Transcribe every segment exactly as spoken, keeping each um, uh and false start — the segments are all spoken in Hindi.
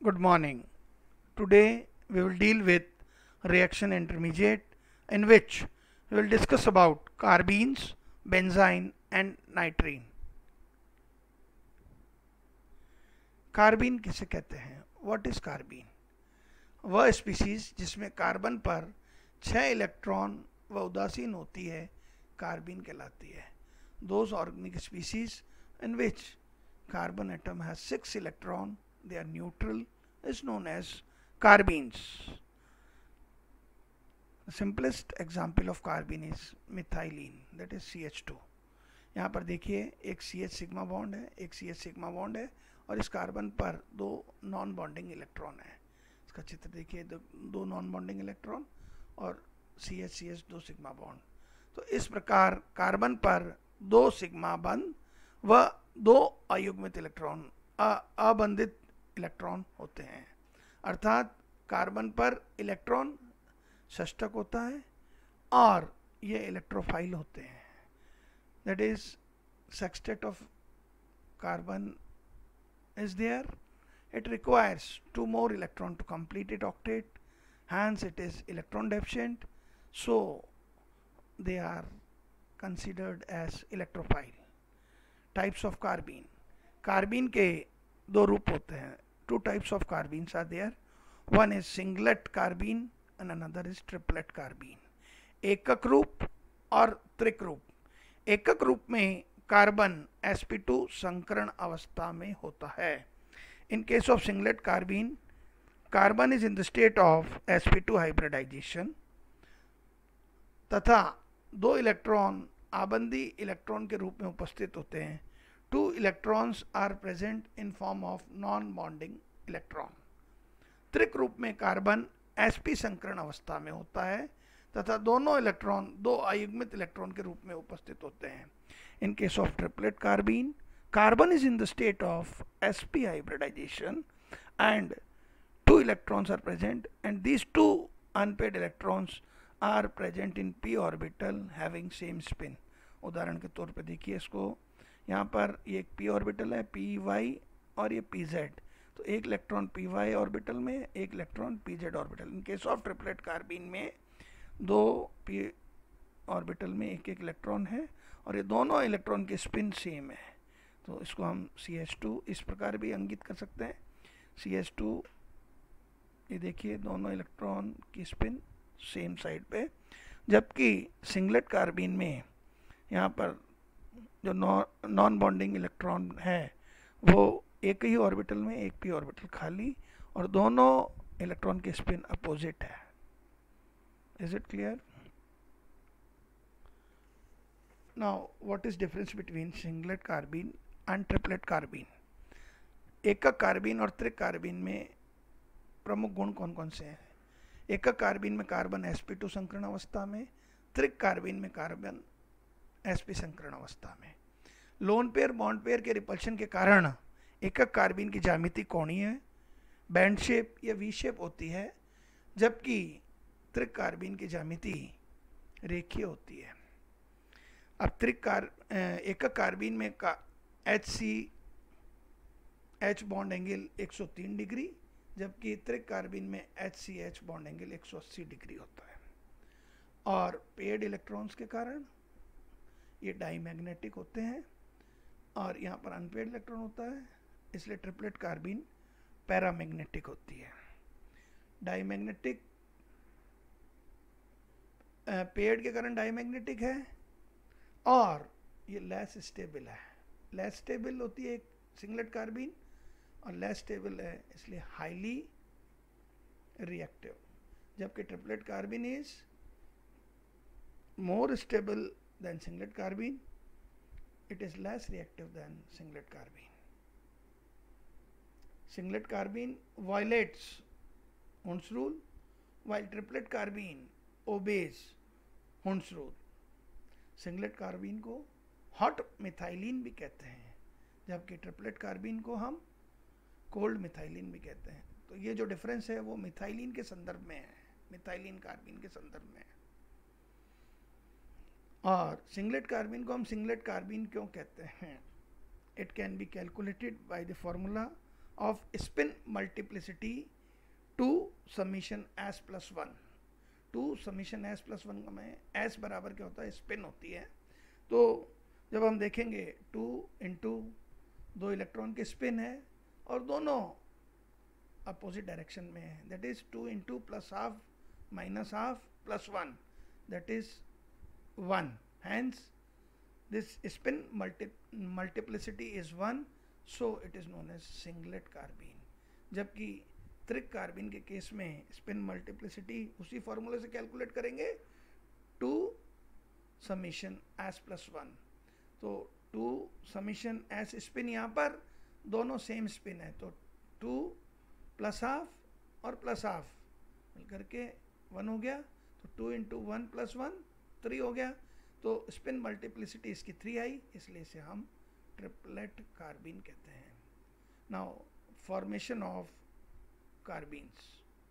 Good morning. Today we will deal with reaction intermediate in which we will discuss about carbenes, benzene and nitrene. Carbene किसे कहते हैं? What is carbene? वह स्पीसीज जिसमें कार्बन पर छह इलेक्ट्रॉन व उदासीन होती है कार्बीन कहलाती है. Those organic species in which carbon atom has six electron, they are neutral, is known as carbenes. The simplest example of carbene is methylene, that is C H two. यहाँ पर देखिए एक सी एच सिग्मा बॉन्ड है, एक सी एच सिग्मा बॉन्ड है और इस कार्बन पर दो नॉन बॉन्डिंग इलेक्ट्रॉन है. इसका चित्र देखिए, दो, दो नॉन बॉन्डिंग इलेक्ट्रॉन और सी एच सी एच दो सिग्मा बॉन्ड. तो इस प्रकार कार्बन पर दो सिग्मा बंध व दो अयुग्मित इलेक्ट्रॉन अबंधित इलेक्ट्रॉन होते हैं. अर्थात कार्बन पर इलेक्ट्रॉन षष्ठक होता है और ये इलेक्ट्रोफाइल होते हैं. That is, sextet of carbon is there. It requires two more electron to complete it octet. Hence, it is electron deficient. So, they are considered as electrophile. Types of carbene. Carbene के दो रूप होते हैं. Two types of carbenes are there. One is singlet carbene and another is triplet carbene. एकक रूप और त्रिक रूप. एकक रूप में कार्बन एस पी टू संकरण अवस्था में होता है. In case of singlet carbene, carbon is in the state of s p two hybridization तथा दो इलेक्ट्रॉन आबंदी इलेक्ट्रॉन के रूप में उपस्थित होते हैं. Two electrons are present in form of non bonding electron. त्रिक रूप में कार्बन एस पी संकरण अवस्था में होता है तथा दोनों इलेक्ट्रॉन दो अयुग्मित इलेक्ट्रॉन के रूप में उपस्थित होते हैं. In case of triplet carbene, carbon is in the state of sp hybridization and two electrons are present and these two unpaired electrons are present in p orbital having same spin. उदाहरण के तौर पे देखिए इसको, यहाँ पर ये एक p ऑर्बिटल है पी वाई और ये pz. तो एक इलेक्ट्रॉन पी वाई ऑर्बिटल में, एक electron pz orbital. In case of triplet carbene में दो पी ऑर्बिटल में एक एक इलेक्ट्रॉन है और ये दोनों इलेक्ट्रॉन की स्पिन सेम है. तो इसको हम सी एच टू इस प्रकार भी अंकित कर सकते हैं. सी एच टू, ये देखिए दोनों इलेक्ट्रॉन की स्पिन सेम साइड पे. जबकि सिंगलेट कार्बीन में यहाँ पर जो नॉन बॉन्डिंग इलेक्ट्रॉन है वो एक ही ऑर्बिटल में, एक पी ऑर्बिटल खाली और दोनों इलेक्ट्रॉन की स्पिन अपोजिट है. Is it clear? Now, what is difference between singlet carbene and triplet carbene? एकक कार्बीन और त्रिक कार्बीन में प्रमुख गुण कौन कौन से हैं? एकक कार्बीन में कार्बन एस पी टू संकरण अवस्था में, त्रिक कार्बीन में कार्बन एस पी संकरण अवस्था में. लोन पेयर बॉन्ड पेयर के रिपल्शन के कारण एकक कार्बीन की ज्यामिति कोणीय है, बैंड शेप या वी शेप होती है, जबकि त्रिक कार्बीन की ज्यामिति रेखीय होती है. अब त्रिक कार एकक कार्बीन में का H C H bond angle एक सौ तीन डिग्री, जबकि त्रिक कार्बीन में H C H bond angle एक सौ अस्सी डिग्री होता है. और पेयर्ड इलेक्ट्रॉन्स के कारण ये डाईमैग्नेटिक होते हैं और यहाँ पर अनपेयर्ड इलेक्ट्रॉन होता है, इसलिए ट्रिपलेट कार्बीन पैरामैग्नेटिक होती है. डाईमैग्नेटिक पेयर्ड के कारण डाईमैग्नेटिक है और ये लेस स्टेबल है. लेस स्टेबल होती है एक सिंगलेट कार्बीन और लेस स्टेबल है इसलिए हाईली रिएक्टिव. जबकि triplet carbene is more stable than singlet carbene, it is less reactive than singlet carbene. Singlet carbene violates Hund's rule while triplet carbene obeys Hund's rule. Singlet carbene को हॉट मिथाइलिन भी कहते हैं, जबकि ट्रिपलेट कार्बीन को हम कोल्ड मिथाइलिन भी कहते हैं. तो ये जो डिफरेंस है वो मिथाइलिन के संदर्भ में है, मिथाइलिन कार्बीन के संदर्भ में है. और सिंगलेट कार्बीन को हम सिंगलेट कार्बीन क्यों कहते हैं? It can be calculated by the formula of spin multiplicity two summation S plus one. Two summation S plus one में एस बराबर क्या होता है, स्पिन होती है। तो जब हम देखेंगे टू इंटू दो इलेक्ट्रॉन के स्पिन है और दोनों अपोजिट डायरेक्शन में है, that is two into plus half minus half plus one, that is one. Hence this spin multiplicity is one, so it is known as singlet carbene. जबकि त्रिक कार्बीन के केस में स्पिन मल्टीप्लिसिटी उसी फॉर्मूले से कैलकुलेट करेंगे, two summation S plus one. तो टू समीशन एस स्पिन, यहाँ पर दोनों सेम स्पिन है, तो टू प्लस हाफ और प्लस हाफ मिलकर के वन हो गया, तो two into one plus one three हो गया। तो स्पिन मल्टीप्लिसिटी इसकी थ्री आई, इसलिए इसे हम ट्रिपलेट कार्बीन कहते हैं। Now formation of carbenes.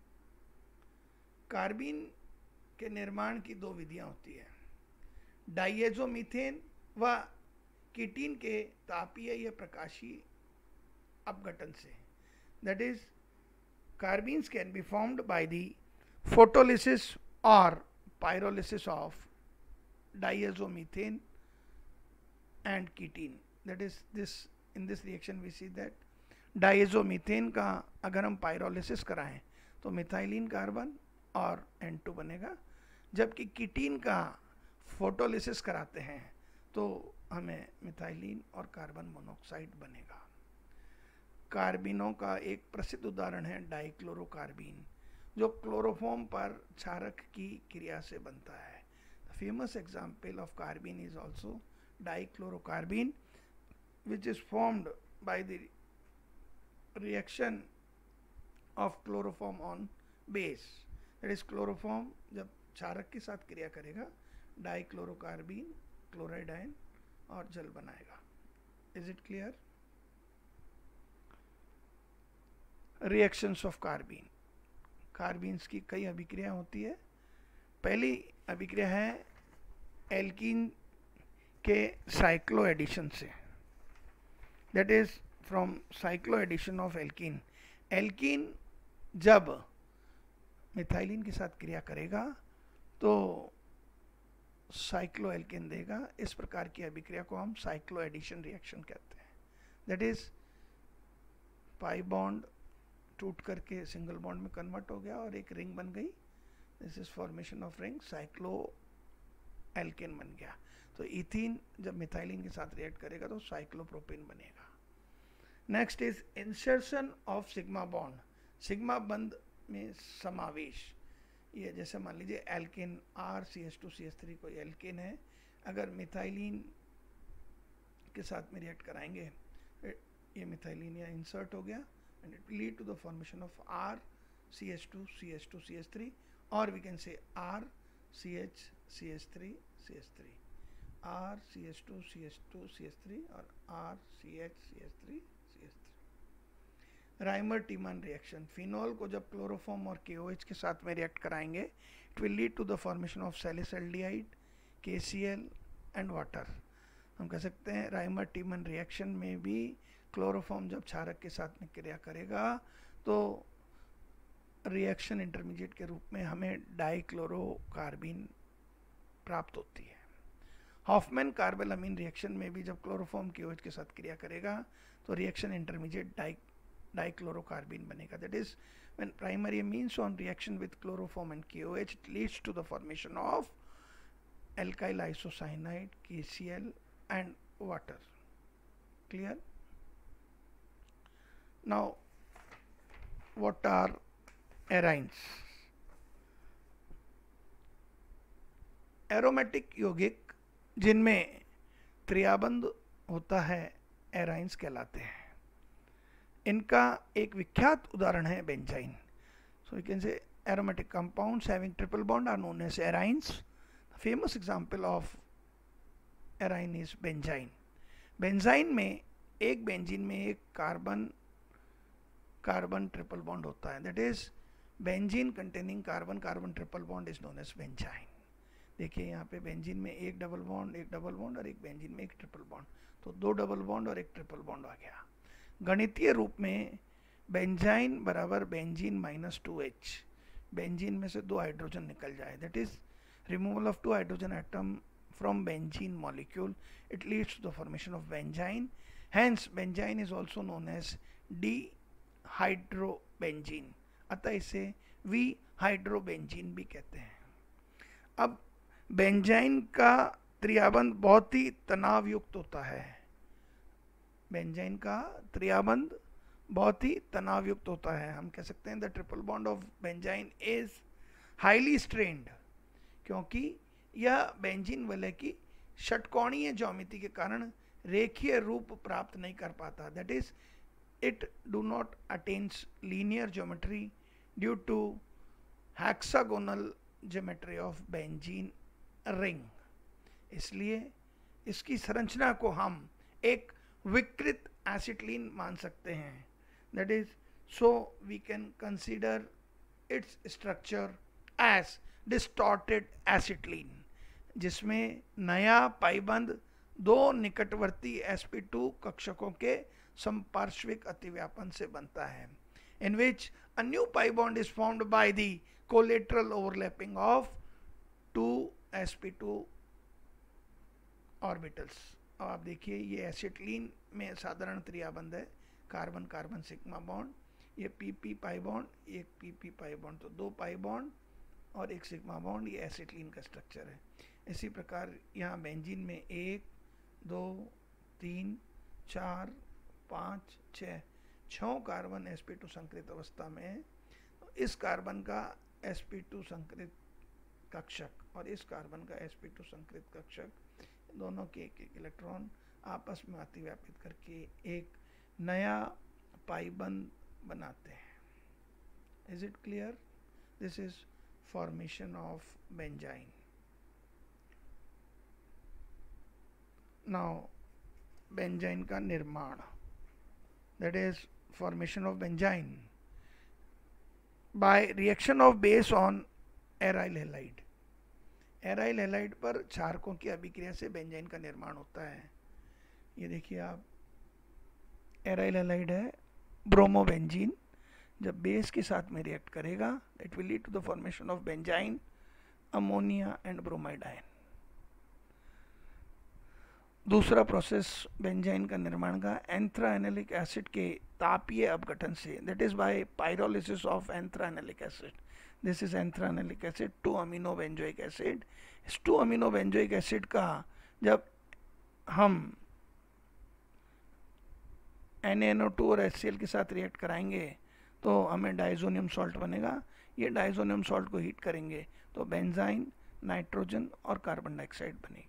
Carbene के निर्माण की दो विधियां होती है, डाइएजोमीथेन व कीटीन के तापीय या प्रकाशीय अपघटन से। That is carbenes can be formed by the photolysis और pyrolysis of diazomethane and ketene. That is this, in this reaction we see that diazomethane का अगर हम पायरोलिसिस कराएं तो मिथाइलिन कार्बन और एन टू बनेगा, जबकि कीटीन का फोटोलिसिस कराते हैं तो हमें मिथाइलिन और कार्बन मोनोऑक्साइड बनेगा। कार्बिनों का एक प्रसिद्ध उदाहरण है डाइक्लोरोकार्बीन, जो क्लोरोफॉर्म पर क्षारक की क्रिया से बनता है। The famous example of carbene is also dichlorocarbene, which is formed by the reaction of chloroform on base. That is chloroform जब क्षारक के साथ क्रिया करेगा, डाइक्लोरोकार्बीन क्लोराइड आयन और जल बनाएगा। Is it clear? Reactions of carbene. Carbenes की कई अभिक्रिया होती है। पहली अभिक्रिया है एल्कीन के साइक्लो एडिशन से, that is from cycloaddition of alkene. Alkene जब मिथाइलिन के साथ क्रिया करेगा तो साइक्लो एल्कीन देगा। इस प्रकार की अभिक्रिया को हम साइक्लो एडिशन रिएक्शन कहते हैं। दैट इज पाई बॉन्ड टूट करके सिंगल बॉन्ड में कन्वर्ट हो गया और एक रिंग बन गई। This is formation of ring, cycloalkane बन गया। तो इथीन जब मिथाइलिन के साथ रिएक्ट करेगा तो साइक्लोप्रोपेन बनेगा। Next is insertion of sigma bond. Sigma बंध में समावेश, ये जैसे मान लीजिए alkane R C H two C H three कोई एल्केन है, अगर मिथाइलिन के साथ में रिएक्ट कराएंगे, ये मिथाइलिन यहाँ इंसर्ट हो गया and it will lead to the formation of R C H two C H two C H three, or we can say R C H C H three C H three, R C H two C H two C H three or R C H C H three C H three। Reimer Tiemann reaction. Phenol को जब क्लोरोफॉर्म और K O H के साथ में रिएक्ट कराएंगे, it will lead to the formation of salicylaldehyde, K C L and water। हम कह सकते हैं राइमर टीमन रिएक्शन में भी क्लोरोफॉर्म जब क्षारक के साथ में क्रिया करेगा तो रिएक्शन इंटरमीडिएट के रूप में हमें डाइक्लोरोकार्बीन प्राप्त होती है। हॉफमैन कार्बेलामीन रिएक्शन में भी जब क्लोरोफॉर्म के OH के साथ क्रिया करेगा तो रिएक्शन इंटरमीडिएट डाइ डाइक्लोरोकार्बीन बनेगा। That is when primary amines on reaction with chloroform and K O H it leads to the formation of alkyl isocyanide, K C L and water। Clear? Now, what are arynes? Aromatic यौगिक जिनमें त्रियाबंध होता है एराइन्स कहलाते हैं। इनका एक विख्यात उदाहरण है benzyne. So you can say aromatic compounds having triple bond are known as arynes. The famous example of aryne is benzyne. Benzyne में एक बेंजीन में एक कार्बन कार्बन ट्रिपल बॉन्ड होता है। That is benzene containing carbon carbon triple bond is known as benzyne. देखिए यहाँ पे बेंजीन में एक डबल बॉन्ड एक डबल बॉन्ड और एक बेंजीन में एक ट्रिपल बॉन्ड, तो दो डबल बॉन्ड और एक ट्रिपल बॉन्ड आ गया। गणितीय रूप में बेंजाइन बराबर benzene minus two H, benzene में से दो हाइड्रोजन निकल जाए, that is removal of two hydrogen atom from benzene molecule, it leads to the formation of benzene. Hence benzene is also known as dihydrobenzene, अतः इसे विहाइड्रोबेंजीन भी कहते हैं। अब बेंजाइन का त्रियाबंध बहुत ही तनाव युक्त होता है, बेंजाइन का त्रियाबंध बहुत ही तनाव युक्त होता है। हम कह सकते हैं the triple bond of benzyne is highly strained, क्योंकि यह बेंजीन वलय की षटकोणीय ज्यामिति के कारण रेखीय रूप प्राप्त नहीं कर पाता, that is it do not attains linear geometry due to hexagonal geometry of benzene ring. इसलिए इसकी संरचना को हम एक विकृत एसिटिलीन मान सकते हैं, that is so we can consider its structure as distorted acetylene, जिसमें नया पाइबंध दो निकटवर्ती एस पी टू कक्षकों के संपार्श्विक अतिव्यापन से बनता है, in which a new pi bond is formed by the collateral overlapping of two s p two orbitals. अब आप देखिए ये एसिटिलीन में साधारण त्रियाबंध है, कार्बन कार्बन सिग्मा बॉन्ड, ये पी पी पाई बॉन्ड, एक पी पी पाई बॉन्ड, तो दो पाई बॉन्ड और एक सिग्मा बॉन्ड, ये एसिटिलीन का स्ट्रक्चर है। इसी प्रकार यहाँ बेंजीन में एक दो तीन चार पाँच छः छः कार्बन एस पी टू संकृत अवस्था में है। तो इस कार्बन का एस पी टू संकृत कक्षक और इस कार्बन का एस पी टू संकृत कक्षक, दोनों के एक एक इलेक्ट्रॉन आपस में अतिव्यापित करके एक नया पाइबंध बनाते हैं। Is it clear? This is formation of benzyne. Now benzyne का निर्माण, that is formation of benzyne by reaction of base on aryl halide. Aryl halide पर क्षारकों की अभिक्रिया से बेंजाइन का निर्माण होता है। ये देखिए आप, एराइल हैलाइड है ब्रोमोबेंजीन, जब बेस के साथ में रिएक्ट करेगा it will lead to the formation of benzyne, ammonia and bromide ion. दूसरा प्रोसेस बेंजाइन का निर्माण का एंथ्राएनालिक एसिड के तापीय अपघटन से, that is by pyrolysis of anthranilic acid. This is anthranilic acid, two amino benzoic acid. इस टू अमीनो बेंजोइक एसिड का जब हम N A N O two और एच सी एल के साथ रिएक्ट कराएंगे तो हमें डाइजोनियम सॉल्ट बनेगा। ये डाइजोनियम सॉल्ट को हीट करेंगे तो बेंजाइन, नाइट्रोजन और कार्बन डाइऑक्साइड बनेगी।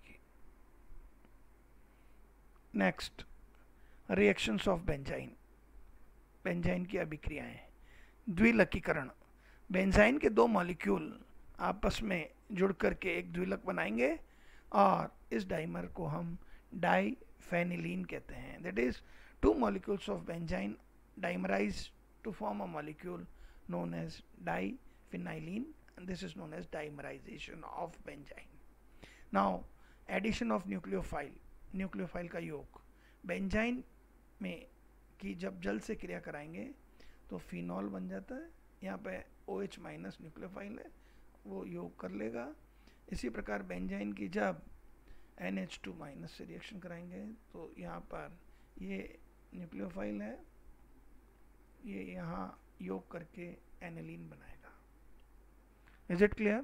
Next, reactions of benzyne, benzyne की अभिक्रियाएं। द्विलकीकरण, बेंजाइन के दो मॉलिक्यूल आपस में जुड़ करके एक द्विलक बनाएंगे और इस डाइमर को हम डाइफेनिलीन कहते हैं। That is two molecules of benzene dimerize to form a molecule known as diphenylene, and this is known as dimerization of benzene. Now addition of nucleophile, nucleophile का योग, बेंजाइन में की जब जल से क्रिया कराएंगे तो फिनॉल बन जाता है, यहाँ पे OH माइनस न्यूक्लियोफाइल है वो योग कर लेगा। इसी प्रकार बेंजाइन की जब एन एच टू माइनस से रिएक्शन कराएंगे तो यहाँ पर ये न्यूक्लियोफाइल है, ये यहाँ योग करके एनिलीन बनाएगा। Is it clear?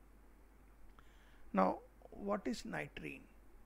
Now what is nitrene?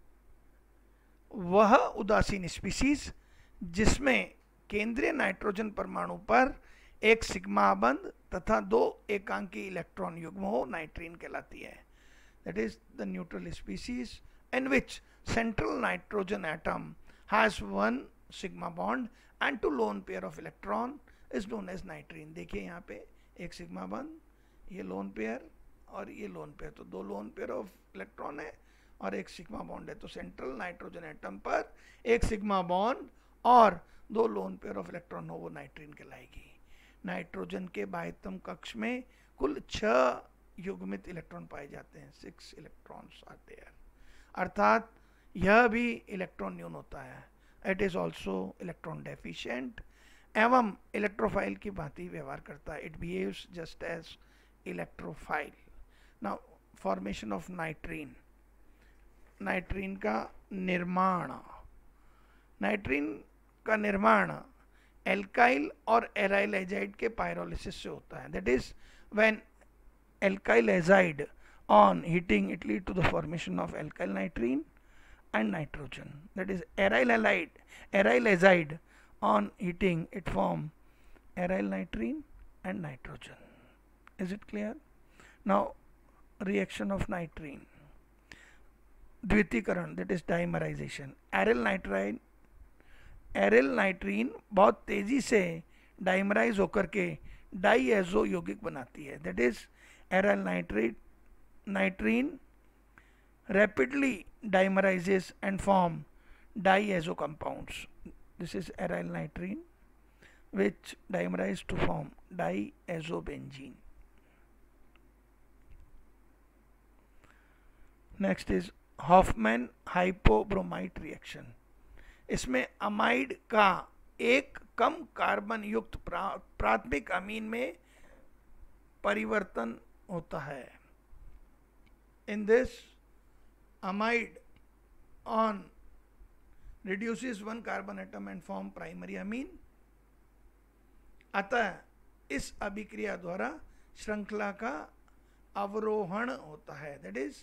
वह उदासीन स्पीसीज जिसमें केंद्रीय नाइट्रोजन परमाणु पर एक सिग्मा बंध तथा दो एकांकी इलेक्ट्रॉन युग्म हो, नाइट्रीन कहलाती है। That is the neutral species in which central nitrogen atom has one sigma bond and two lone pair of electron is known as nitrene. देखिए यहाँ पे एक सिग्मा बॉन्ड, ये लोन पेयर और ये लोन पेयर, तो दो लोन पेयर ऑफ इलेक्ट्रॉन है और एक सिग्मा बॉन्ड है। तो सेंट्रल नाइट्रोजन एटम पर एक सिग्मा बॉन्ड और दो लोन पेयर ऑफ इलेक्ट्रॉन हो, वो नाइट्रीन कहलाएगी। नाइट्रोजन के बाह्यतम कक्ष में कुल छह युग्मित इलेक्ट्रॉन पाए जाते हैं, सिक्स इलेक्ट्रॉन्स आर देयर, अर्थात यह भी इलेक्ट्रॉन न्यून होता है। It is also electron deficient एवं इलेक्ट्रोफाइल की भांति व्यवहार करता है. It behaves just as electrophile. Now formation of nitrene. Nitrene का निर्माण. नाइट्रीन का निर्माण एल्काइल और एराइल एजाइड के पायरोलिसिस से होता है. That is when alkyl azide on heating it lead to the formation of alkyl nitrine and nitrogen. That is aryl halide, aryl azide on heating it form aryl nitrine and nitrogen. Is it clear? Now reaction of nitrine. द्वितीकरण, that is dimerization. aryl nitrine aryl nitrene बहुत तेजी से डाइमराइज होकर के डाईएजो यौगिक बनाती है. That is aryl nitrate nitrene rapidly dimerizes and form diazo compounds. This is aryl nitrine which dimerize to form diazobenzene. Next is Hofmann hypobromite reaction. इसमें अमाइड का एक कम कार्बन युक्त प्रा, प्राथमिक अमीन में परिवर्तन होता है. In this, amide on reduces one carbon atom and form primary amine. अतः इस अभिक्रिया द्वारा श्रृंखला का अवरोहण होता है. That is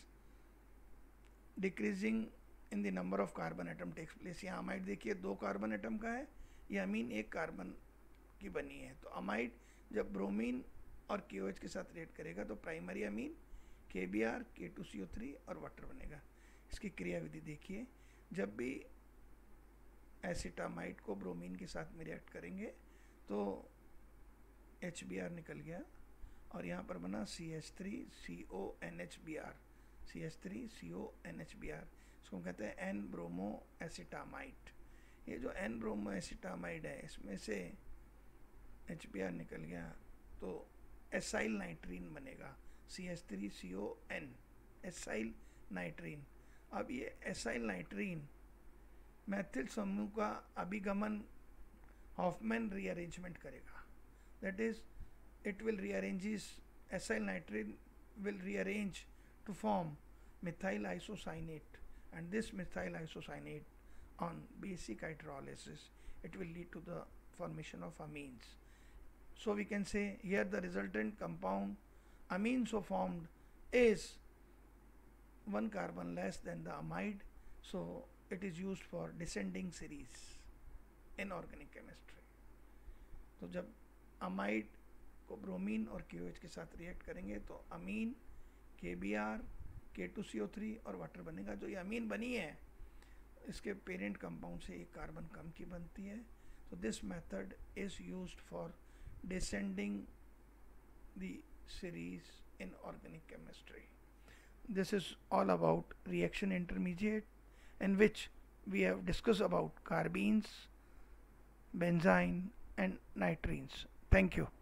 decreasing in the number of carbon atom takes place. यहाँ अमाइड देखिए दो कार्बन एटम का है, ये अमीन एक कार्बन की बनी है. तो अमाइड जब ब्रोमीन और के ओ एच के साथ रिएक्ट करेगा तो primary amine K B R, K two C O three और वाटर बनेगा. इसकी क्रिया विधि देखिए. जब भी एसिटामाइड को ब्रोमीन के साथ में रिएक्ट करेंगे तो एच बी आर निकल गया और यहाँ पर बना C H three C O N H B R, C H three C O N H B R. इसको कहते हैं एन ब्रोमो एसिटामाइड. ये जो एन ब्रोमो एसिटामाइड है इसमें से एच बी आर निकल गया तो एसाइल नाइट्रीन बनेगा. C H three C O N, acyl nitrene. अब ये एसाइल नाइट्रीन मैथिल समूह का अभिगमन हॉफमैन रीअरेंजमेंट करेगा. That is it will rearranges, acyl nitrene will rearrange to form methyl isocyanate, and this methyl isocyanate on basic hydrolysis it will lead to the formation of amines. So we can say here the resultant compound amine so formed is one carbon less than the amide, so it is used for descending series in organic chemistry. तो जब amide को ब्रोमीन और के ओ एच के साथ रिएक्ट करेंगे तो amine K B R, K two C O three और वाटर बनेगा. जो ये अमीन बनी है इसके पेरेंट कंपाउंड से एक कार्बन कम की बनती है. तो this method is used for descending the series in organic chemistry. This is all about reaction intermediate in which we have discussed about carbenes, benzene and nitrines. Thank you.